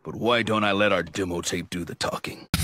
But why don't I let our demo tape do the talking?